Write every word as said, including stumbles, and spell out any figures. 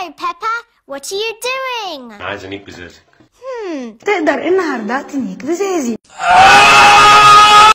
Hello, Peppa. What are you doing? عايز انيك بزازك. Hmm. تقدر النهارده تنيك بزازي.